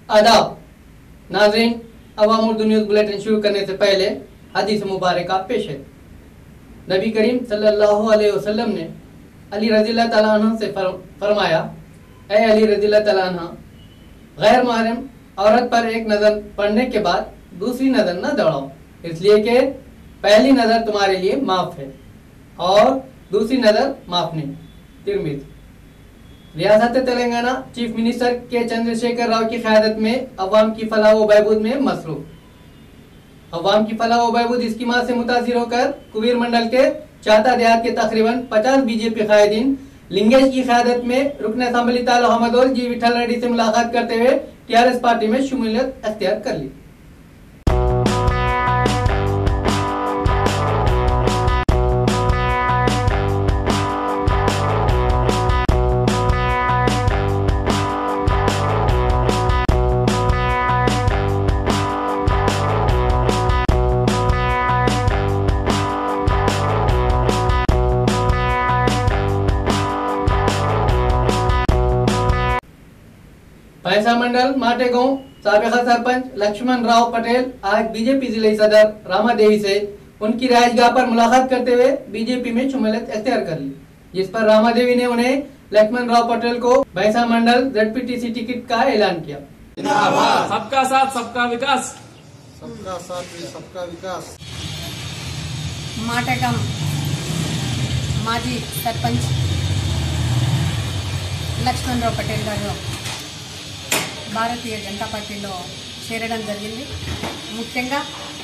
आदाब नाज़रीन, अवाम Urdu news bulletin शुरू करने से पहले हदीस मुबारक पेश है। नबी करीम सल्लल्लाहु अलैहि वसल्लम ने अली रज़ियल्लाहु तआला अन्हु से फरमाया, ऐ अली रज़ियल्लाहु तआला अन्हा, गैर महरम औरत पर एक नज़र पड़ने के बाद दूसरी नज़र न दौड़ाओ, इसलिए कि पहली नज़र तुम्हारे लिए माफ़ है और दूसरी नज़र माफ़ नहीं। तिरमिज़ी। रियासत तेलंगाना चीफ मिनिस्टर के चंद्रशेखर राव की क़यादत में अवाम की फलाह व बहबूद में मसरूफ। अवाम की फलाह व बहबूद स्कीमा से मुतासिर होकर कुबीर मंडल के चाता देहात के तकरीबन 50 बीजेपी कायदीन लिंगेश की क़यादत में रुकन असम्बली तालो अहमदोल जी विठल रेड्डी से मुलाकात करते हुए टीआरएस पार्टी में शमूलियत अख्तियार कर ली। भैंसा मंडल माटेगांव साबिका सरपंच लक्ष्मण राव पटेल आज बीजेपी जिले सदर रामा देवी से उनकी रिहाइशगाह पर मुलाकात करते हुए बीजेपी में शमूलियत अख्तियार कर ली, जिस पर रामा देवी ने उन्हें लक्ष्मण राव पटेल को भैंसा मंडल ZPTC टिकट का ऐलान किया। सबका साथ सबका विकास, सबका साथ सबका विकास। माटेगांव माजी सरपंच लक्ष्मण राव पटेल गाరు భారతీయ జనతా పార్టీలో చేరడం జరిగింది। ముఖ్యంగా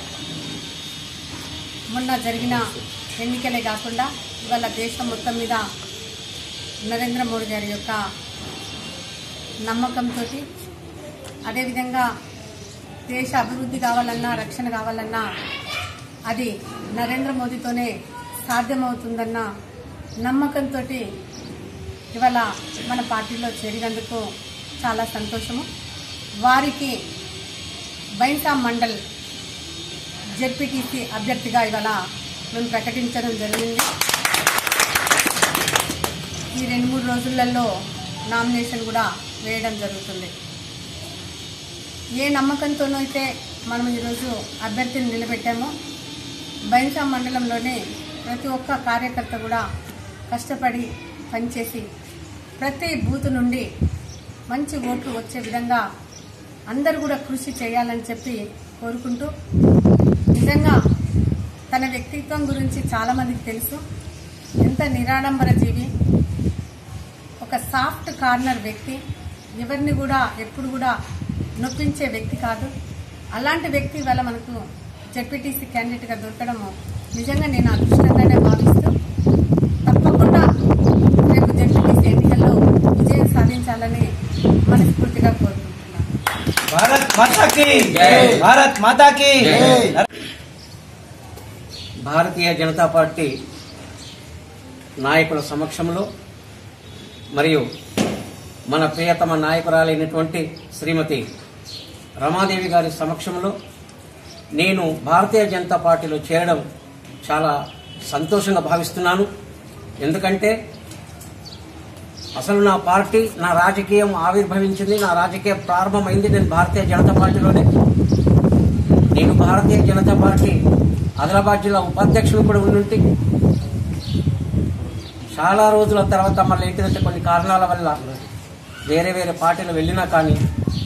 మొన్న జరిగిన ఎన్నికలే కాకుండా ఇవాళ దేశం మొత్తం మీద నరేంద్ర మోడీ గారి యొక్క నమ్మకంతో అదేవిధంగా దేశ అభివృద్ధి కావాలన్నా రక్షణ కావాలన్నా అది నరేంద్ర మోదీతోనే సాధ్యమవుతుందన్న నమ్మకంతో ఇవాళ మన పార్టీలో చేరినందుకు చాలా సంతోషము। వారికి భైంసా మండల్ ZPTC అభ్యర్థిగా ఇవాళ మేము ప్రకటించడం జరిగింది। ఈ 2-3 రోజులలో నామినేషన్ కూడా వేయడం జరుగుతుంది। ఏ నమ్మకంతోనో అయితే మనం ఈరోజు అభ్యర్థిని నిలబెట్టామో భైంసా మండలంలోనే ప్రతి ఒక్క కార్యకర్త కూడా కష్టపడి పనిచేసి ప్రతి బూత్ నుండి మంచి ఓట్లు వచ్చే విధంగా అందరూ కూడా కృషి చేయాలని చెప్పి కోరుకుంటూ, నిజంగా తన వ్యక్తిత్వం గురించి చాలా మందికి తెలుసు, ఎంత నిరాడంబర జీవి, ఒక సాఫ్ట్ కార్నర్ వ్యక్తి, ఎవరిని కూడా ఎప్పుడు కూడా నొప్పించే వ్యక్తి కాదు। అలాంటి వ్యక్తి వల్ల మనకు ZPTC క్యాండిడేట్గా దొరకడము నిజంగా నేను అదృష్టంగానే భావిస్తూ తప్పకుండా రేపు ZPTC ఎన్నికల్లో విజయం సాధించాలని మనస్ఫూర్తిగా కోరుకుంటున్నాను। భారత్ మాతా కీ జై, భారత్ మాతా కీ జై। భారతీయ జనతా పార్టీ నాయకుల సమక్షంలో మరియు మన ప్రియతమ నాయకురాలైనటువంటి శ్రీమతి రమాదేవి గారి సమక్షంలో నేను భారతీయ జనతా పార్టీలో చేరడం చాలా సంతోషంగా భావిస్తున్నాను। ఎందుకంటే అసలు నా పార్టీ, నా రాజకీయం ఆవిర్భవించింది, నా రాజకీయ ప్రారంభమైంది నేను భారతీయ జనతా పార్టీలోనే। నేను భారతీయ జనతా పార్టీ ఆదిలాబాద్ జిల్లా ఉపాధ్యక్షులు కూడా ఉండి చాలా రోజుల తర్వాత మళ్ళీ ఏంటిదంటే కొన్ని కారణాల వల్ల వేరే వేరే పార్టీలు వెళ్ళినా కానీ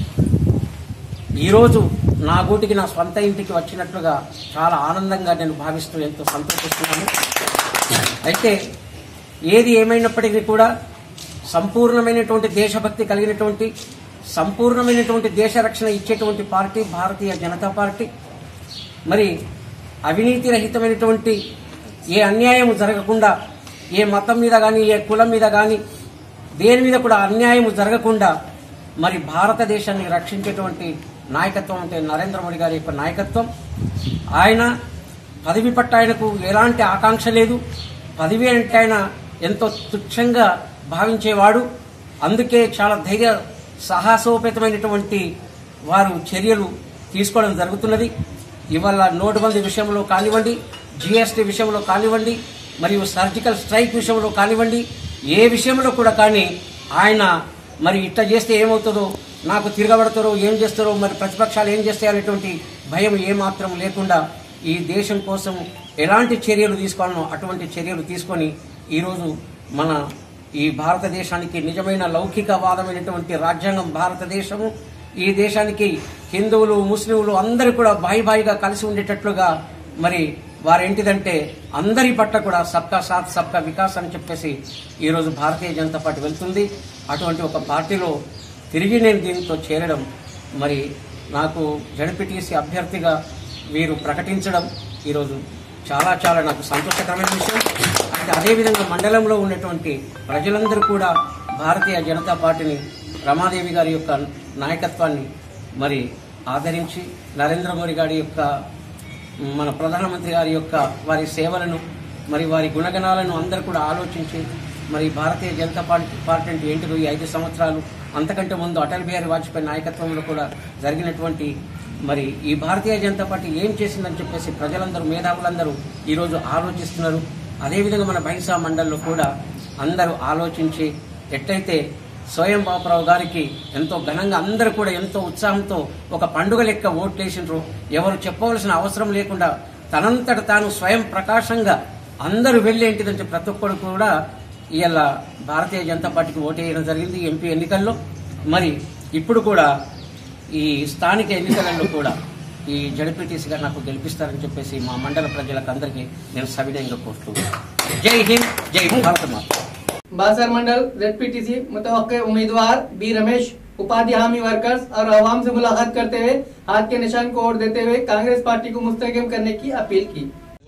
ఈరోజు నా గూటికి నా స్వంత ఇంటికి వచ్చినట్లుగా చాలా ఆనందంగా నేను భావిస్తూ ఎంతో సంతోషిస్తున్నాను। అయితే ఏది ఏమైనప్పటికీ కూడా సంపూర్ణమైనటువంటి దేశభక్తి కలిగినటువంటి, సంపూర్ణమైనటువంటి దేశ రక్షణ ఇచ్చేటువంటి పార్టీ భారతీయ జనతా పార్టీ। మరి అవినీతి రహితమైనటువంటి ఏ అన్యాయం జరగకుండా, ఏ మతం మీద కానీ ఏ కులం మీద కానీ దేని మీద కూడా అన్యాయం జరగకుండా మరి భారతదేశాన్ని రక్షించేటువంటి నాయకత్వం అంటే నరేంద్ర మోడీ గారి యొక్క నాయకత్వం। ఆయన పదవి పట్ల ఆయనకు ఎలాంటి ఆకాంక్ష లేదు, పదవి అంటే ఆయన ఎంతో తుచ్చంగా భావించేవాడు। అందుకే చాలా ధైర్య సాహసోపేతమైనటువంటి వారు చర్యలు తీసుకోవడం జరుగుతున్నది। ఇవాళ నోటుబందీ విషయంలో కానివ్వండి, GST విషయంలో కానివ్వండి, మరియు సర్జికల్ స్ట్రైక్ విషయంలో కానివ్వండి, ఏ విషయంలో కూడా కానీ ఆయన మరి ఇట్లా చేస్తే ఏమవుతుందో నాకు తిరగబడతారో ఏం చేస్తారో, మరి ప్రతిపక్షాలు ఏం చేస్తాయో అనేటువంటి భయం ఏమాత్రం లేకుండా ఈ దేశం కోసం ఎలాంటి చర్యలు తీసుకోవాలనో అటువంటి చర్యలు తీసుకొని ఈరోజు మన ఈ భారతదేశానికి నిజమైన లౌకికవాదమైనటువంటి రాజ్యాంగం భారతదేశము, ఈ దేశానికి హిందువులు ముస్లింలు అందరూ కూడా బాయిగా కలిసి ఉండేటట్లుగా మరి వారేంటిదంటే అందరి పట్ల కూడా సబ్కా సాత్ సబ్కా వికాస్ అని చెప్పేసి ఈరోజు భారతీయ జనతా పార్టీ వెళ్తుంది. అటువంటి ఒక పార్టీలో తిరిగి నేను దీంతో చేరడం, మరి నాకు జడ్పీటీసీ అభ్యర్థిగా వీరు ప్రకటించడం ఈరోజు చాలా చాలా నాకు సంతోషకరమైన విషయం. అంటే అదేవిధంగా మండలంలో ఉన్నటువంటి ప్రజలందరూ కూడా భారతీయ జనతా పార్టీని, రమాదేవి గారి యొక్క నాయకత్వాన్ని మరి ఆదరించి, నరేంద్ర మోడీ గారి యొక్క మన ప్రధానమంత్రి గారి యొక్క వారి సేవలను మరి వారి గుణగణాలను అందరూ కూడా ఆలోచించి మరి భారతీయ జనతా పార్టీ అంటే ఏంటిదో ఈ 5 సంవత్సరాలు అంతకంటే ముందు అటల్ బిహారీ వాజ్పేయి నాయకత్వంలో కూడా జరిగినటువంటి మరి ఈ భారతీయ జనతా పార్టీ ఏం చేసిందని చెప్పేసి ప్రజలందరూ, మేధావులందరూ ఈరోజు ఆలోచిస్తున్నారు. అదేవిధంగా మన బైంసా మండలిలో కూడా అందరూ ఆలోచించి ఎట్లయితే స్వయం బాపురావు గారికి ఎంతో ఘనంగా అందరూ కూడా ఎంతో ఉత్సాహంతో ఒక పండుగ లెక్క ఓట్లేసిండ్రు. ఎవరు చెప్పవలసిన అవసరం లేకుండా తనంతట తాను స్వయం ప్రకాశంగా అందరూ వెళ్ళేంటిదంటే ప్రతి ఒక్కరు కూడా ఇవాళ భారతీయ జనతా పార్టీకి ఓటేయడం జరిగింది ఎంపీ ఎన్నికల్లో. మరి ఇప్పుడు కూడా ఈ స్థానిక ఎన్నికలలో కూడా ఈ జడ్పీటీసీగా నాకు గెలిపిస్తారని చెప్పేసి మా మండల ప్రజలకు అందరికీ నేను సవినయంగా కోరుతున్నాను. జై హింద్, జై భారత మాత. बासर मंडल ZPTC मुतवक्के उम्मीदवार बी रमेश उपाधि हामी वर्कर्स और आवाम से मुलाकात करते हुए हाथ के निशान को वोट देते हुए कांग्रेस पार्टी को मुस्तहकम करने की अपील की।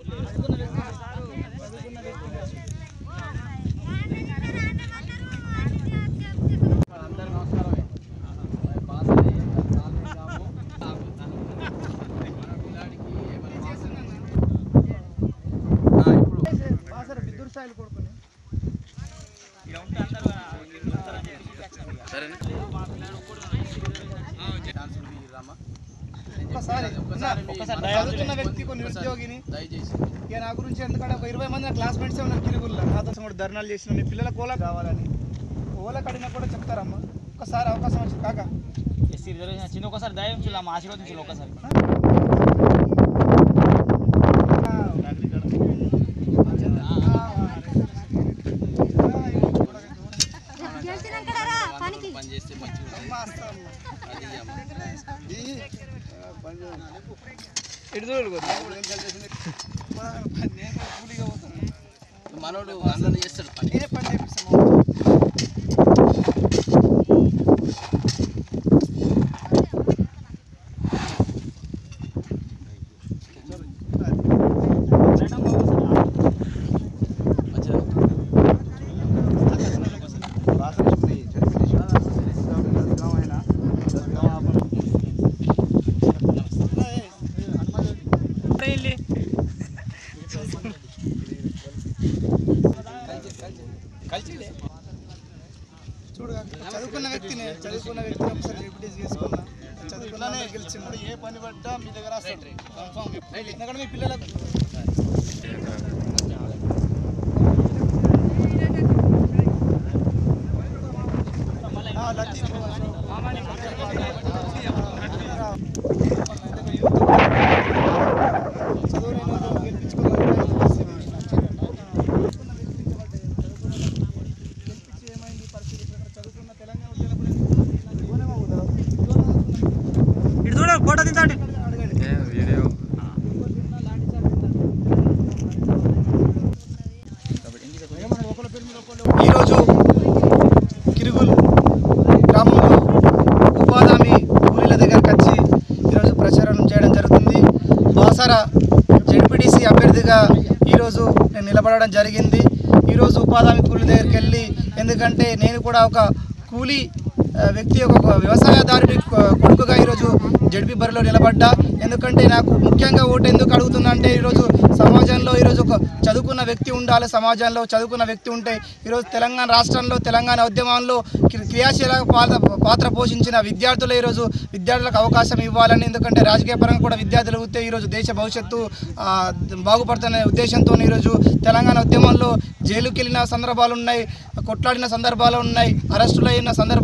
చదువుతున్న వ్యక్తికి నిరుద్యోగిని ఇక నా గురించి ఎందుకంటే ఒక 20 మంది నా క్లాస్మేట్స్ ఉన్నారు కిరుగుల్లో, నాతో కూడా ధర్నాలు చేసిన మీ పిల్లల కోలా కావాలని ఓలా కడినా కూడా చెప్తారమ్మా. ఒకసారి అవకాశం వచ్చింది కాక చిన్న ఒకసారి దయం చూడ మా ఆశీర్వదించాలి ఒకసారి. మనోడు అందరూ చేస్తాడు పని. నేనే పని చేపిస్తాను. చదువుకున్న వ్యక్తిని ఒకసారి రిపీట్ చేసుకున్నా. చదువుకున్నానే గెలిచింది. ఏ పని పడ్డా మీ దగ్గర వస్తాడు కన్ఫామ్. ఎందుకంటే మీ పిల్లలకు ఈరోజు కిరుగుల్ గ్రామంలో ఉపాధి హామీ కూలీల దగ్గరకు వచ్చి ఈరోజు ప్రచారం చేయడం జరుగుతుంది. బాసర జడ్పీటీసీ అభ్యర్థిగా ఈరోజు నేను నిలబడడం జరిగింది. ఈరోజు ఉపాధి హామీ కూలీల దగ్గరికి వెళ్ళి, ఎందుకంటే నేను కూడా ఒక కూలీ వ్యక్తి, ఒక వ్యవసాయదారుడి కొడుకుగా ఈరోజు జడ్పీ బరిలో నిలబడ్డా. ఎందుకంటే నాకు ముఖ్యంగా ఓటు ఎందుకు అడుగుతున్నా అంటే ఈరోజు సమాజంలో ఈరోజు ఒక చదువుకున్న వ్యక్తి ఉండాలి. సమాజంలో చదువుకున్న వ్యక్తి ఉంటే ఈరోజు తెలంగాణ రాష్ట్రంలో తెలంగాణ ఉద్యమంలో క్రియాశీల పాత్ర పోషించిన విద్యార్థులు ఈరోజు విద్యార్థులకు అవకాశం ఇవ్వాలని, ఎందుకంటే రాజకీయ పరంగా కూడా విద్యార్థులు వస్తే ఈరోజు దేశ భవిష్యత్తు బాగుపడుతున్న ఉద్దేశంతో ఈరోజు తెలంగాణ ఉద్యమంలో జైలుకి వెళ్ళిన సందర్భాలు ఉన్నాయి, కొట్లాడిన సందర్భాలు ఉన్నాయి, అరెస్టులు అయిన సందర్భాలు ఉన్నాయి,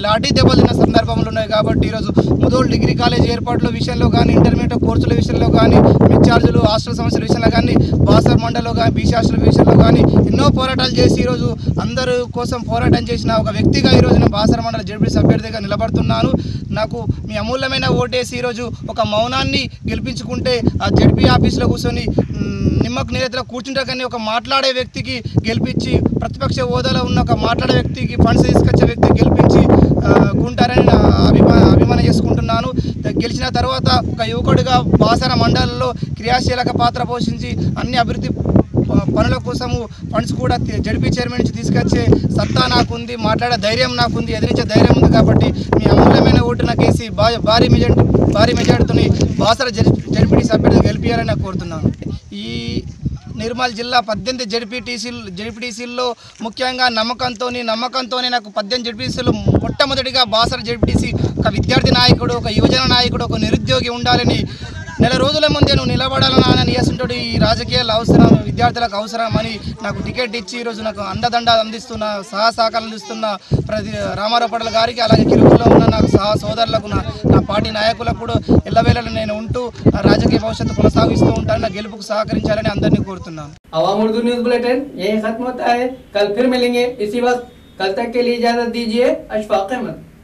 లాఠీ దెబ్బలు తిన్న సందర్భంలో ఉన్నాయి. కాబట్టి ఈరోజు ముదోల్ డిగ్రీ కాలేజ్ ఏర్పాట్ల విషయంలో కానీ, ఇంటర్మీడియట్ కోర్సుల విషయంలో కానీ, మిడ్ ఛార్జీలు హాస్టల్ సమస్యల విషయంలో కానీ, బాసర్ మండలిలో కానీ, బీసీ హాస్టల్ విషయంలో కానీ ఎన్నో పోరాటాలు చేసి ఈరోజు అందరూ కోసం పోరాటం చేసిన ఒక వ్యక్తిగా ఈరోజు నేను బాసర్ మండల జడ్పీటీసీ అభ్యర్థిగా నిలబడుతున్నాను. నాకు మీ అమూల్యమైన ఓటేసి ఈరోజు ఒక మౌనాన్ని గెలిపించుకుంటే ఆ జడ్పీ ఆఫీస్లో కూర్చొని నిమ్మకు నీరెత్తులో కూర్చుంటే కానీ ఒక మాట్లాడే వ్యక్తికి గెలిపించి, ప్రతిపక్ష హోదాలో ఉన్న ఒక మాట్లాడే వ్యక్తికి ఫండ్స్ తీసుకొచ్చే వ్యక్తికి గెలిపించి ఉంటారని నా అభిమానం చేసుకుంటున్నాను. గెలిచిన తర్వాత ఒక యువకుడిగా బాసర మండలంలో క్రియాశీలక పాత్ర పోషించి అన్ని అభివృద్ధి పనుల కోసము ఫండ్స్ కూడా జడ్పీ చైర్మన్ నుంచి తీసుకొచ్చే సత్తా నాకుంది, మాట్లాడే ధైర్యం నాకుంది, ఎదిరించే ధైర్యం ఉంది. కాబట్టి మీ అమూల్యమైన ఓటు నాకు వేసి భారీ మెజార్టీతో బాసర జడ్పీటీసీ అభ్యర్థి గెలిపించాలని నాకు కోరుతున్నాను. ఈ నిర్మల్ జిల్లా 18 జడ్పీటీసీల్లో ముఖ్యంగా నమ్మకంతోనే నాకు 18 జడ్పీటీసీలు మొట్టమొదటిగా బాసర జడ్పీటీసీ ఒక విద్యార్థి నాయకుడు, ఒక యువజన నాయకుడు, ఒక నిరుద్యోగి ఉండాలని, నెల రోజుల ముందే నువ్వు నిలబడాలని నియసింటుడు ఈ రాజకీయాలు అవసరం, విద్యార్థులకు అవసరం అని నాకు టికెట్ ఇచ్చి ఈరోజు నాకు అండదండ అందిస్తున్న, సహకారాలు అందిస్తున్న ప్రతి రామారావు పటేల్ గారికి, అలాగే కిరుగుల్లో ఉన్న నాకు సోదరులకు, నా పార్టీ నాయకులకు కూడా ఎల్లవేళలా నేను ఉంటూ రాజకీయ భవిష్యత్తు కొనసాగిస్తూ ఉంటాను. నా గెలుపుకు సహకరించాలని అందరినీ కోరుతున్నాను. अवाम उर्दू न्यूज़ बुलेटिन यही खत्म होता है. कल फिर मिलेंगे इसी वक्त. कल तक के लिए इजाजत दीजिए. अशफाक अहमद.